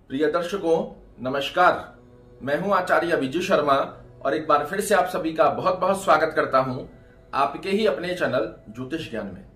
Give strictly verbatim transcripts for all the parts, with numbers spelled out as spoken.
प्रिय दर्शकों नमस्कार, मैं हूं आचार्य विजय शर्मा और एक बार फिर से आप सभी का बहुत बहुत स्वागत करता हूं आपके ही अपने चैनल ज्योतिष ज्ञान में।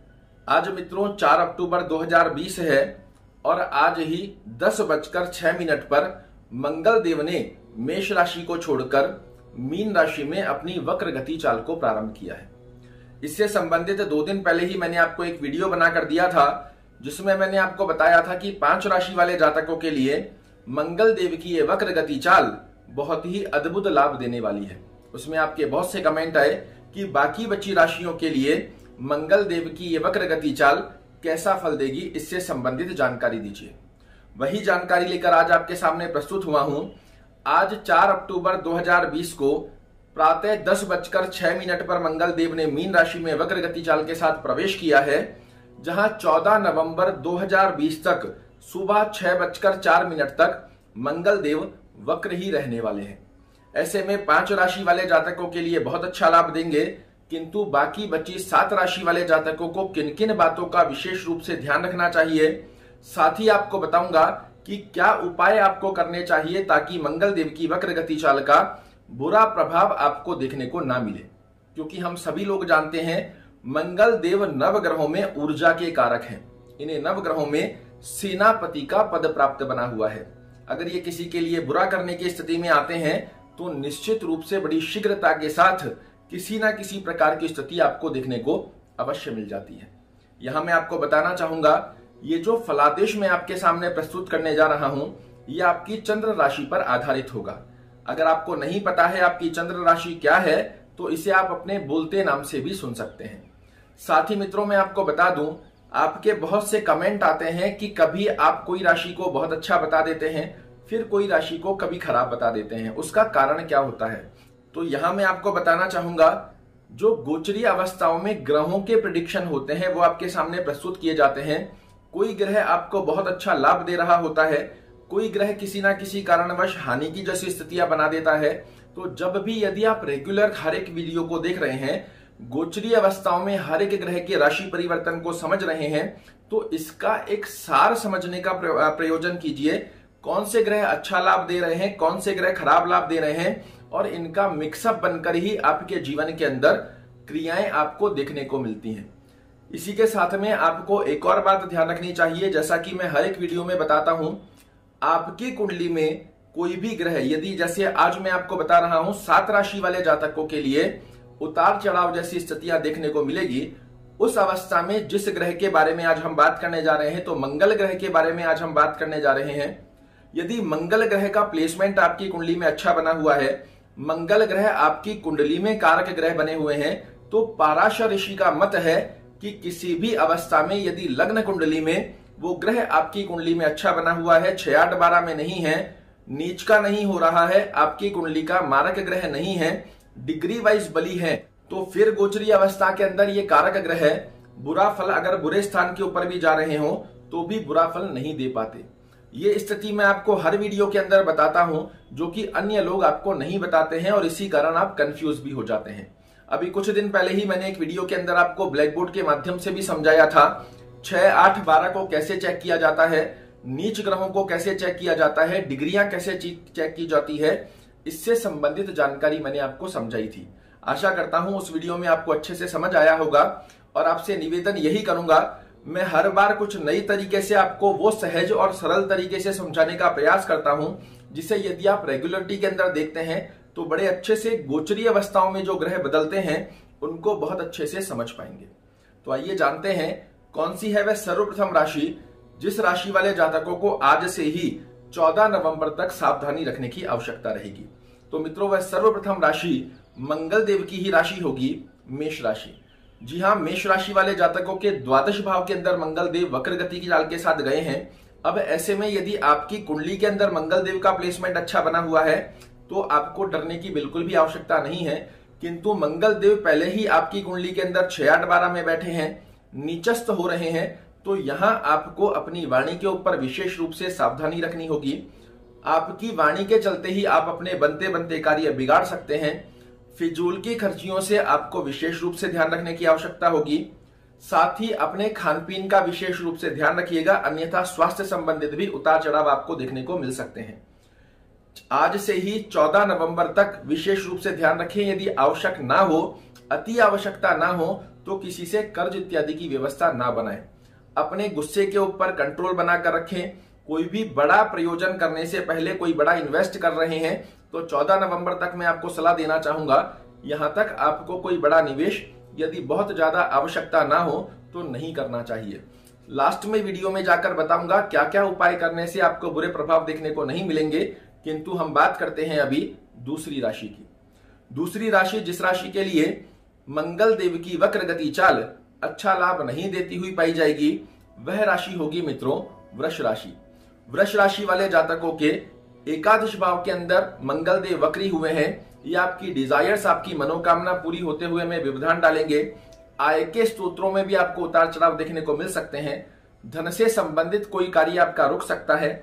आज मित्रों चार अक्टूबर दो हज़ार बीस है और आज ही दस बजकर छह मिनट पर मंगल देव ने मेष राशि को छोड़कर मीन राशि में अपनी वक्र गति चाल को प्रारंभ किया है। इससे संबंधित दो दिन पहले ही मैंने आपको एक वीडियो बनाकर दिया था जिसमें मैंने आपको बताया था कि पांच राशि वाले जातकों के लिए मंगल देव की ये वक्र गति चाल बहुत ही अद्भुत लाभ देने वाली है। उसमें आपके बहुत से कमेंट आए कि बाकी बची राशियों के लिए मंगल देव की ये वक्र गति चाल कैसा फल देगी, इससे संबंधित जानकारी दीजिए। वही जानकारी लेकर आज आपके सामने प्रस्तुत हुआ हूं। आज चार अक्टूबर दो हज़ार बीस को प्रातः दस बजकर छह मिनट पर मंगल देव ने मीन राशि में वक्र गति चाल के साथ प्रवेश किया है, जहां चौदह नवंबर दो हज़ार बीस तक सुबह छह बजकर चार मिनट तक मंगल देव वक्र ही रहने वाले हैं। ऐसे में पांच राशि वाले जातकों के लिए बहुत अच्छा लाभ देंगे, किंतु बाकी बची सात राशि वाले जातकों को किन किन बातों का विशेष रूप से ध्यान रखना चाहिए, साथ ही आपको बताऊंगा कि क्या उपाय आपको करने चाहिए ताकि मंगल देव की वक्र गति चाल का बुरा प्रभाव आपको देखने को ना मिले। क्योंकि हम सभी लोग जानते हैं मंगल देव नवग्रहों में ऊर्जा के कारक हैं। इन्हें नवग्रहों में सेनापति का पद प्राप्त बना हुआ है। अगर ये किसी के लिए बुरा करने की स्थिति में आते हैं तो निश्चित रूप से बड़ी शीघ्रता के साथ किसी ना किसी प्रकार की स्थिति आपको देखने को अवश्य मिल जाती है। यहां मैं आपको बताना चाहूंगा, ये जो फलादेश मैं आपके सामने प्रस्तुत करने जा रहा हूं, ये आपकी चंद्र राशि पर आधारित होगा। अगर आपको नहीं पता है आपकी चंद्र राशि क्या है तो इसे आप अपने बोलते नाम से भी सुन सकते हैं। साथ ही मित्रों मैं आपको बता दूं, आपके बहुत से कमेंट आते हैं कि कभी आप कोई राशि को बहुत अच्छा बता देते हैं, फिर कोई राशि को कभी खराब बता देते हैं। उसका कारण क्या होता है? तो यहां मैं आपको बताना चाहूंगा, जो गोचरीय अवस्थाओं में ग्रहों के प्रेडिक्शन होते हैं वो आपके सामने प्रस्तुत किए जाते हैं। कोई ग्रह आपको बहुत अच्छा लाभ दे रहा होता है, कोई ग्रह किसी ना किसी कारणवश हानि की जैसी स्थितियां बना देता है। तो जब भी यदि आप रेगुलर हर एक वीडियो को देख रहे हैं, गोचरीय अवस्थाओं में हर एक ग्रह के राशि परिवर्तन को समझ रहे हैं, तो इसका एक सार समझने का प्रयोजन कीजिए। कौन से ग्रह अच्छा लाभ दे रहे हैं, कौन से ग्रह खराब लाभ दे रहे हैं, और इनका मिक्सअप बनकर ही आपके जीवन के अंदर क्रियाएं आपको देखने को मिलती हैं। इसी के साथ में आपको एक और बात ध्यान रखनी चाहिए, जैसा कि मैं हर एक वीडियो में बताता हूं, आपकी कुंडली में कोई भी ग्रह, यदि जैसे आज मैं आपको बता रहा हूं सात राशि वाले जातकों के लिए उतार चढ़ाव जैसी स्थितियां देखने को मिलेगी, उस अवस्था में जिस ग्रह के बारे में आज हम बात करने जा रहे हैं, तो मंगल ग्रह के बारे में आज हम बात करने जा रहे हैं। यदि मंगल ग्रह का प्लेसमेंट आपकी कुंडली में अच्छा बना हुआ है, मंगल ग्रह आपकी कुंडली में कारक ग्रह बने हुए हैं, तो पाराशर ऋषि का मत है कि किसी भी अवस्था में यदि लग्न कुंडली में वो ग्रह आपकी कुंडली में अच्छा बना हुआ है, छह आठ बारह में नहीं है, नीच का नहीं हो रहा है, आपकी कुंडली का मारक ग्रह नहीं है, डिग्री वाइज बली है, तो फिर गोचरीय अवस्था के अंदर ये कारक ग्रह बुरा फल, अगर बुरे स्थान के ऊपर भी जा रहे हो तो भी बुरा फल नहीं दे पाते। ये स्थिति मैं आपको हर वीडियो के अंदर बताता हूं, जो कि अन्य लोग आपको नहीं बताते हैं और इसी कारण आप कंफ्यूज भी हो जाते हैं। अभी कुछ दिन पहले ही मैंने एक वीडियो के अंदर आपको ब्लैक बोर्ड के माध्यम से भी समझाया था, छह आठ बारह को कैसे चेक किया जाता है, नीच ग्रहों को कैसे चेक किया जाता है, डिग्रियां कैसे चेक की जाती है, इससे संबंधित जानकारी मैंने आपको समझाई थी। आशा करता हूं उस वीडियो में आपको अच्छे से समझ आया होगा और आपसे निवेदन यही करूंगा, मैं हर बार कुछ नई तरीके से आपको वो सहज और सरल तरीके से समझाने का प्रयास करता हूं, जिसे यदि आप रेगुलरिटी के अंदर देखते हैं तो बड़े अच्छे से गोचरीय अवस्थाओं में जो ग्रह बदलते हैं उनको बहुत अच्छे से समझ पाएंगे। तो आइए जानते हैं कौन सी है वह सर्वप्रथम राशि जिस राशि वाले जातकों को आज से ही चौदह नवंबर तक सावधानी रखने की आवश्यकता रहेगी। तो मित्रों, वह सर्वप्रथम राशि मंगल देव की ही राशि होगी, मेष राशि। जी हां, मेष राशि वाले जातकों के द्वादश भाव के अंदर मंगल देव वक्र गति की चाल के साथ गए हैं। अब ऐसे में यदि आपकी कुंडली के अंदर मंगल देव का प्लेसमेंट अच्छा बना हुआ है तो आपको डरने की बिल्कुल भी आवश्यकता नहीं है, किंतु मंगल देव पहले ही आपकी कुंडली के अंदर छह आठ बारह में बैठे हैं, नीचस्थ हो रहे हैं, तो यहां आपको अपनी वाणी के ऊपर विशेष रूप से सावधानी रखनी होगी। आपकी वाणी के चलते ही आप अपने बनते बनते कार्य बिगाड़ सकते हैं। फिजूल की खर्चियों से आपको विशेष रूप से ध्यान रखने की आवश्यकता होगी। साथ ही अपने खान पीन का विशेष रूप से ध्यान रखिएगा, अन्यथा स्वास्थ्य संबंधित भी उतार चढ़ाव आपको देखने को मिल सकते हैं। आज से ही चौदह नवंबर तक विशेष रूप से ध्यान रखें, यदि आवश्यक ना हो, अति आवश्यकता ना हो तो किसी से कर्ज इत्यादि की व्यवस्था ना बनाएं। अपने गुस्से के ऊपर कंट्रोल बनाकर रखें। कोई भी बड़ा प्रयोजन करने से पहले, कोई बड़ा इन्वेस्ट कर रहे हैं तो चौदह नवंबर तक मैं आपको सलाह देना चाहूंगा, यहां तक आपको कोई बड़ा निवेश यदि बहुत ज्यादा आवश्यकता ना हो तो नहीं करना चाहिए। लास्ट में वीडियो में जाकर बताऊंगा क्या क्या उपाय करने से आपको बुरे प्रभाव देखने को नहीं मिलेंगे, किंतु हम बात करते हैं अभी दूसरी राशि की। दूसरी राशि, जिस राशि के लिए मंगल देव की वक्र गति चाल अच्छा लाभ नहीं देती हुई पाई जाएगी, वह राशि होगी मित्रों वृष राशि। वृष राशि वाले जातकों के एकादश भाव के अंदर मंगल देव वक्री हुए हैं। ये आपकी डिजायर्स, आपकी मनोकामना पूरी होते हुए में व्यवधान डालेंगे। आय के स्त्रोत्रों में भी आपको उतार चढ़ाव देखने को मिल सकते हैं। धन से संबंधित कोई कार्य आपका रुक सकता है।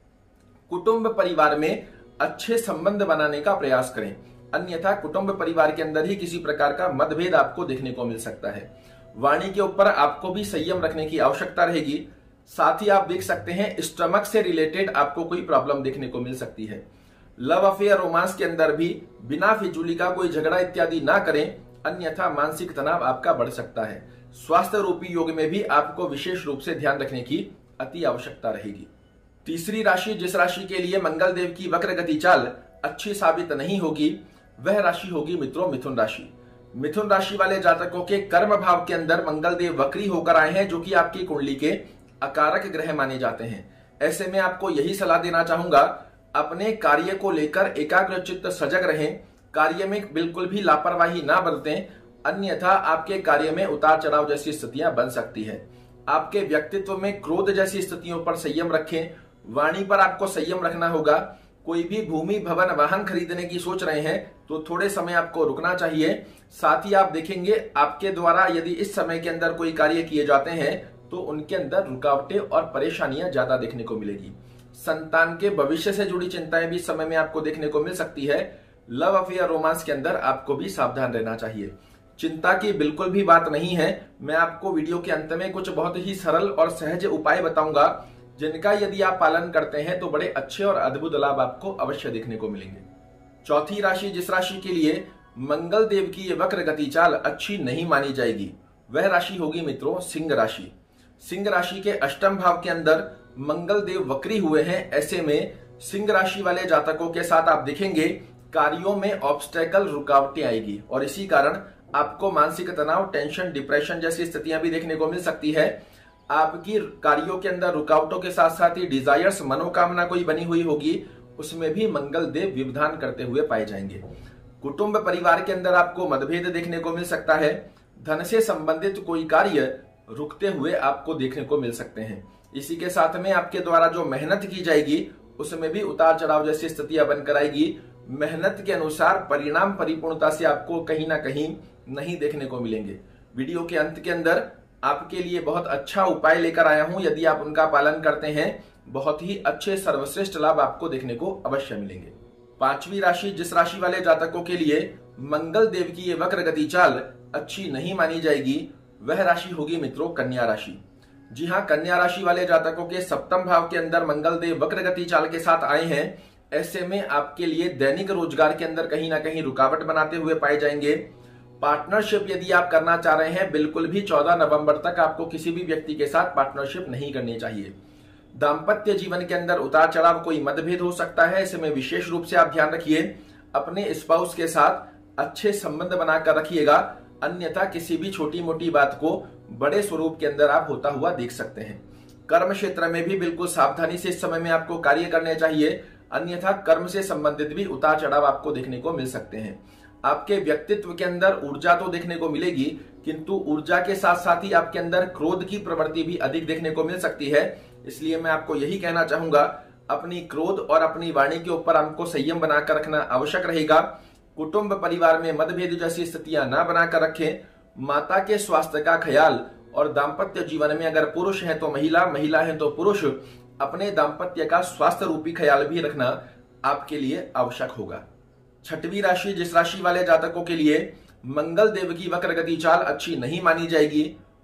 कुटुंब परिवार में अच्छे संबंध बनाने का प्रयास करें, अन्यथा कुटुंब परिवार के अंदर ही किसी प्रकार का मतभेद आपको देखने को मिल सकता है। वाणी के ऊपर आपको भी संयम रखने की आवश्यकता रहेगी। साथ ही आप देख सकते हैं स्टमक से रिलेटेड आपको कोई प्रॉब्लम देखने को मिल सकती है। लव अफेयर, रोमांस के अंदर भी बिना फिजूली का कोई झगड़ा इत्यादि ना करें, अन्यथा मानसिक तनाव आपका बढ़ सकता है। स्वास्थ्य रूपी योग में भी आपको विशेष रूप से ध्यान रखने की अति आवश्यकता रहेगी। तीसरी राशि, जिस राशि के लिए मंगल देव की वक्र गति चाल अच्छी साबित नहीं होगी, वह राशि होगी मित्रों मिथुन राशि। मिथुन राशि वाले जातकों के कर्म भाव के अंदर मंगल देव वक्री होकर आए हैं, जो कि आपकी कुंडली के अकारक ग्रह माने जाते हैं। ऐसे में आपको यही सलाह देना चाहूंगा, अपने कार्य को लेकर एकाग्रचित्त सजग रहें, कार्य में बिल्कुल भी लापरवाही ना बरतें, अन्यथा आपके कार्य में उतार चढ़ाव जैसी स्थितियां बन सकती है। आपके व्यक्तित्व में क्रोध जैसी स्थितियों पर संयम रखें। वाणी पर आपको संयम रखना होगा। कोई भी भूमि, भवन, वाहन खरीदने की सोच रहे हैं तो थोड़े समय आपको रुकना चाहिए। साथ ही आप देखेंगे आपके द्वारा यदि इस समय के अंदर कोई कार्य किए जाते हैं तो उनके अंदर रुकावटें और परेशानियां ज्यादा देखने को मिलेगी। संतान के भविष्य से जुड़ी चिंताएं भी समय में आपको देखने को मिल सकती है। लव अफेयर, रोमांस के अंदर आपको भी सावधान रहना चाहिए। चिंता की बिल्कुल भी बात नहीं है। मैं आपको वीडियो के अंत में कुछ बहुत ही सरल और सहज उपाय बताऊंगा, जिनका यदि आप पालन करते हैं तो बड़े अच्छे और अद्भुत लाभ आपको अवश्य देखने को मिलेंगे। चौथी राशि, जिस राशि के लिए मंगल देव की ये वक्र गति चाल अच्छी नहीं मानी जाएगी, वह राशि होगी मित्रों सिंह राशि। सिंह राशि के अष्टम भाव के अंदर मंगल देव वक्री हुए हैं। ऐसे में सिंह राशि वाले जातकों के साथ आप देखेंगे कार्यों में ऑब्स्टेकल, रुकावटें आएगी और इसी कारण आपको मानसिक तनाव, टेंशन, डिप्रेशन जैसी स्थितियां भी देखने को मिल सकती है। आपकी कार्यों के अंदर रुकावटों के साथ साथ ही डिजायर्स, मनोकामना कोई बनी हुई होगी, उसमें भी मंगल देव व्यवधान करते हुए पाए जाएंगे। कुटुंब परिवार के अंदर आपको मतभेद देखने को मिल सकता है। धन से संबंधित कोई कार्य रुकते हुए आपको देखने को मिल सकते हैं। इसी के साथ में आपके द्वारा जो मेहनत की जाएगी उसमें भी उतार चढ़ाव जैसी स्थितियां बनकर आएगी। मेहनत के अनुसार परिणाम परिपूर्णता से आपको कहीं ना कहीं नहीं देखने को मिलेंगे। वीडियो के अंत के अंदर आपके लिए बहुत अच्छा उपाय लेकर आया हूं। यदि आप उनका पालन करते हैं, बहुत ही अच्छे सर्वश्रेष्ठ लाभ आपको देखने को अवश्य मिलेंगे। पांचवी राशि, जिस राशि वाले जातकों के लिए मंगल देव की ये वक्र गति चाल अच्छी नहीं मानी जाएगी, वह राशि होगी मित्रों कन्या राशि। जी हाँ, कन्या राशि वाले जातकों के सप्तम भाव के अंदर मंगल देव वक्र गति चाल के साथ आए हैं। ऐसे में आपके लिए दैनिक रोजगार के अंदर कहीं ना कहीं रुकावट बनाते हुए पाए जाएंगे। पार्टनरशिप यदि आप करना चाह रहे हैं, बिल्कुल भी चौदह नवंबर तक आपको किसी भी व्यक्ति के साथ पार्टनरशिप नहीं करनी चाहिए। दाम्पत्य जीवन के अंदर उतार चढ़ाव, कोई मतभेद हो सकता है, इसमें विशेष रूप से आप ध्यान रखिए। अपने स्पाउस के साथ अच्छे संबंध बनाकर रखिएगा, अन्यथा किसी भी छोटी मोटी बात को बड़े स्वरूप के अंदर आप होता हुआ देख सकते हैं। कर्म क्षेत्र में भी बिल्कुल सावधानी से इस समय में आपको कार्य करने चाहिए, अन्यथा कर्म से संबंधित भी उतार चढ़ाव आपको देखने को मिल सकते हैं। आपके व्यक्तित्व के अंदर ऊर्जा तो देखने को मिलेगी, किंतु ऊर्जा के साथ साथ ही आपके अंदर क्रोध की प्रवृत्ति भी अधिक देखने को मिल सकती है। इसलिए मैं आपको यही कहना चाहूंगा, अपनी क्रोध और अपनी वाणी के ऊपर हमको संयम बनाकर रखना आवश्यक रहेगा। कुटुंब परिवार में मतभेद जैसी स्थितियां ना बनाकर रखें। माता के स्वास्थ्य का ख्याल और दाम्पत्य जीवन में अगर पुरुष है तो महिला, महिला है तो पुरुष, अपने दाम्पत्य का स्वास्थ्य रूपी ख्याल भी रखना आपके लिए आवश्यक होगा। छठवीं राशि, जिस राशि वाले जातकों के लिए मंगल देव की वक्र गति चाल अच्छी नहीं मानी जाएगी,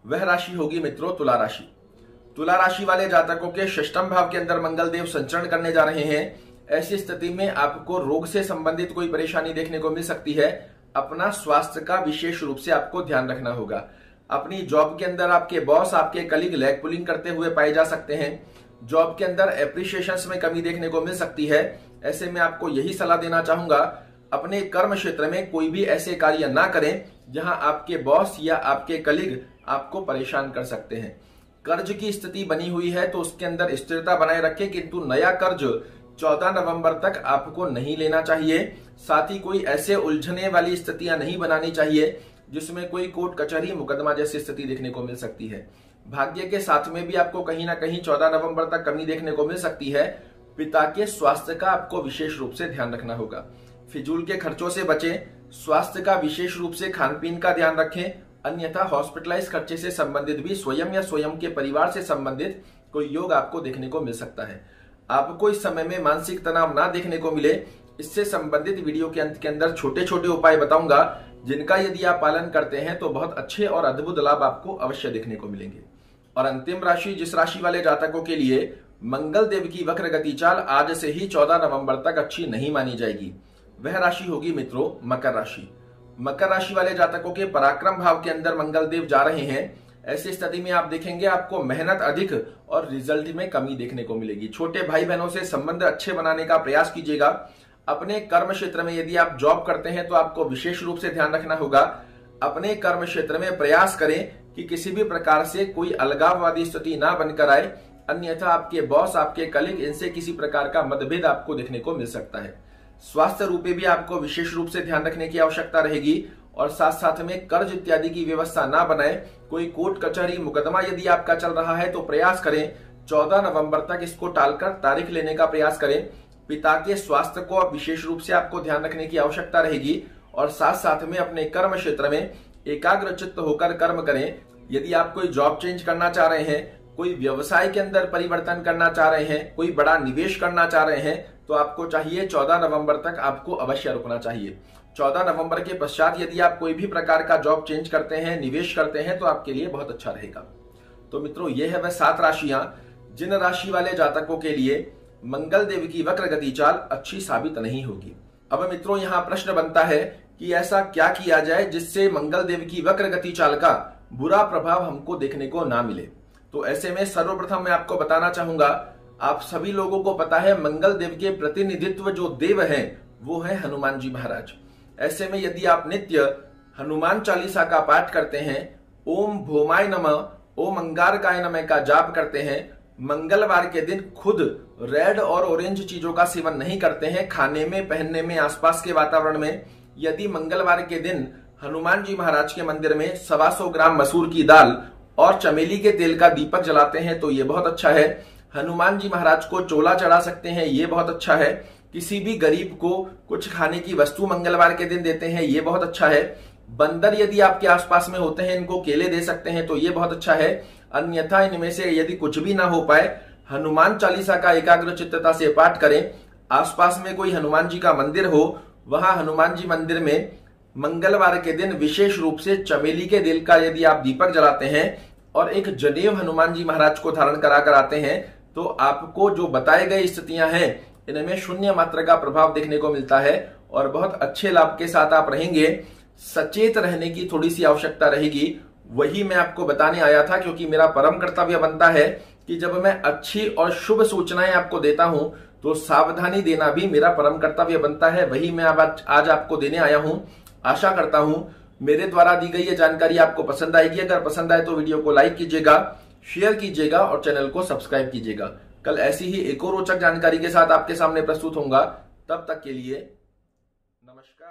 वह राशि होगी मित्रों तुला राशि। तुला राशि वाले जातकों के षष्ठम भाव के अंदर मंगल देव संचरण करने जा रहे हैं। ऐसी स्थिति में आपको रोग से संबंधित कोई परेशानी देखने को मिल सकती है। अपना स्वास्थ्य का विशेष रूप से आपको ध्यान रखना होगा। अपनी जॉब के अंदर आपके बॉस, आपके कलीग लेग पुलिंग करते हुए पाए जा सकते हैं। जॉब के अंदर एप्रिसिएशन में कमी देखने को मिल सकती है। ऐसे में आपको यही सलाह देना चाहूंगा, अपने कर्म क्षेत्र में कोई भी ऐसे कार्य ना करें जहां आपके बॉस या आपके कलीग आपको परेशान कर सकते हैं। कर्ज की स्थिति बनी हुई है तो उसके अंदर स्थिरता बनाए रखें, किंतु नया कर्ज चौदह नवंबर तक आपको नहीं लेना चाहिए। साथ ही कोई ऐसे उलझने वाली स्थितियां नहीं बनानी चाहिए जिसमें कोई कोर्ट कचहरी मुकदमा जैसी स्थिति देखने को मिल सकती है। भाग्य के साथ में भी आपको कहीं ना कहीं चौदह नवंबर तक कमी देखने को मिल सकती है। पिता के स्वास्थ्य का आपको विशेष रूप से ध्यान रखना होगा। फिजूल के खर्चों से बचें, स्वास्थ्य का विशेष रूप से खान पीन का ध्यान रखें, अन्यथा हॉस्पिटलाइज खर्चे से संबंधित भी स्वयं या स्वयं के परिवार से संबंधित कोई योग आपको देखने को मिल सकता है। आपको इस समय में मानसिक तनाव ना देखने को मिले, इससे संबंधित वीडियो के अंत के अंदर छोटे छोटे उपाय बताऊंगा, जिनका यदि आप पालन करते हैं तो बहुत अच्छे और अद्भुत लाभ आपको अवश्य देखने को मिलेंगे। और अंतिम राशि, जिस राशि वाले जातकों के लिए मंगल देव की वक्र गति चाल आज से ही चौदह नवंबर तक अच्छी नहीं मानी जाएगी, वह राशि होगी मित्रों मकर राशि। मकर राशि वाले जातकों के पराक्रम भाव के अंदर मंगल देव जा रहे हैं। ऐसी स्थिति में आप देखेंगे आपको मेहनत अधिक और रिजल्ट में कमी देखने को मिलेगी। छोटे भाई बहनों से संबंध अच्छे बनाने का प्रयास कीजिएगा। अपने कर्म क्षेत्र में यदि आप जॉब करते हैं तो आपको विशेष रूप से ध्यान रखना होगा। अपने कर्म क्षेत्र में प्रयास करें कि किसी भी प्रकार से कोई अलगाववादी स्थिति ना बनकर आए, अन्यथा आपके बॉस, आपके कलीग, इनसे किसी प्रकार का मतभेद आपको देखने को मिल सकता है। स्वास्थ्य रूपे भी आपको विशेष रूप से ध्यान रखने की आवश्यकता रहेगी और साथ साथ में कर्ज इत्यादि की व्यवस्था ना बनाए। कोई कोर्ट कचहरी मुकदमा यदि आपका चल रहा है तो प्रयास करें चौदह नवंबर तक इसको टालकर तारीख लेने का प्रयास करें। पिता के स्वास्थ्य को विशेष रूप से आपको ध्यान रखने की आवश्यकता रहेगी और साथ साथ में अपने कर्म क्षेत्र में एकाग्र चित्त होकर कर्म करें। यदि आप कोई जॉब चेंज करना चाह रहे हैं, कोई व्यवसाय के अंदर परिवर्तन करना चाह रहे हैं, कोई बड़ा निवेश करना चाह रहे हैं, तो आपको चाहिए चौदह नवंबर तक आपको अवश्य रुकना चाहिए। चौदह नवंबर के पश्चात यदि आप कोई भी प्रकार का जॉब चेंज करते हैं, निवेश करते हैं, तो आपके लिए बहुत अच्छा रहेगा। तो मित्रों, ये है वह सात राशियां जिन राशि वाले जातकों के लिए मंगल देव की वक्र गति चाल अच्छी साबित नहीं होगी। अब मित्रों, यहाँ प्रश्न बनता है कि ऐसा क्या किया जाए जिससे मंगल देव की वक्र गति चाल का बुरा प्रभाव हमको देखने को ना मिले। तो ऐसे में सर्वप्रथम मैं आपको बताना चाहूंगा, आप सभी लोगों को पता है मंगल देव के प्रतिनिधित्व जो देव हैं वो है हनुमान जी महाराज। ऐसे में यदि आप नित्य हनुमान चालीसा का पाठ करते हैं, ओम भौमाय नमः, ओम अंगारकाय नमः का जाप करते हैं, मंगलवार के दिन खुद रेड और ऑरेंज चीजों का सेवन नहीं करते हैं, खाने में, पहनने में, आसपास के वातावरण में, यदि मंगलवार के दिन हनुमान जी महाराज के मंदिर में सवा सौ ग्राम मसूर की दाल और चमेली के तेल का दीपक जलाते हैं तो ये बहुत अच्छा है। हनुमान जी महाराज को चोला चढ़ा सकते हैं, ये बहुत अच्छा है। किसी भी गरीब को कुछ खाने की वस्तु मंगलवार के दिन देते हैं, ये बहुत अच्छा है। बंदर यदि आपके आसपास में होते हैं, इनको केले दे सकते हैं तो ये बहुत अच्छा है। अन्यथा इनमें से यदि कुछ भी ना हो पाए, हनुमान चालीसा का एकाग्र चित्तता से पाठ करें। आसपास में कोई हनुमान जी का मंदिर हो, वहां हनुमान जी मंदिर में मंगलवार के दिन विशेष रूप से चमेली के दिल का यदि आप दीपक जलाते हैं और एक जनेऊ हनुमान जी महाराज को धारण करा कर आते हैं तो आपको जो बताए गए स्थितियां हैं इनमें शून्य मात्रा का प्रभाव देखने को मिलता है और बहुत अच्छे लाभ के साथ आप रहेंगे। सचेत रहने की थोड़ी सी आवश्यकता रहेगी, वही मैं आपको बताने आया था, क्योंकि मेरा परम कर्तव्य बनता है कि जब मैं अच्छी और शुभ सूचनाएं आपको देता हूं तो सावधानी देना भी मेरा परम कर्तव्य बनता है। वही मैं आज, आज आपको देने आया हूं। आशा करता हूं मेरे द्वारा दी गई ये जानकारी आपको पसंद आएगी। अगर पसंद आए तो वीडियो को लाइक कीजिएगा, शेयर कीजिएगा और चैनल को सब्सक्राइब कीजिएगा। कल ऐसी ही एक और रोचक जानकारी के साथ आपके सामने प्रस्तुत होऊंगा। तब तक के लिए नमस्कार।